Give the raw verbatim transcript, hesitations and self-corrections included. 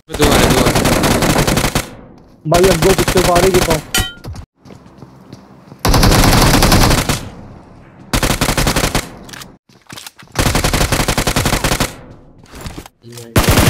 दो आ रहे दो आ रहे भाई अब दो कुत्ते को आ रही बताओ। नहीं